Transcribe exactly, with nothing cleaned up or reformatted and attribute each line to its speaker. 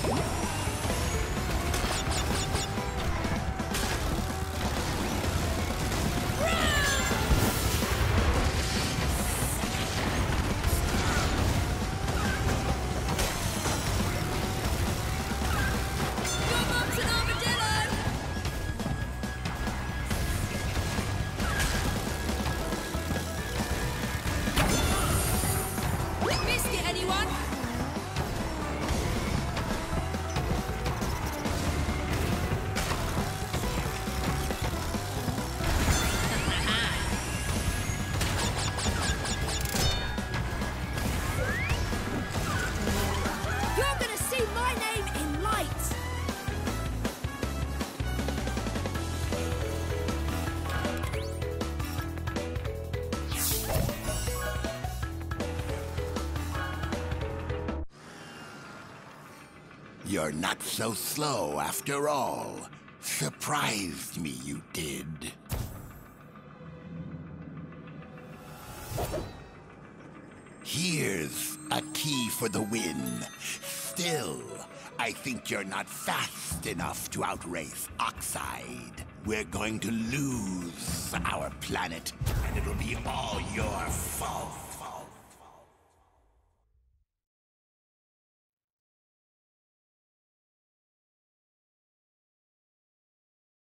Speaker 1: You're not so slow after all. Surprised me, you did. Here's a key for the win. Still, I think you're not fast enough to outrace Oxide. We're going to lose our planet, and it'll be all your fault.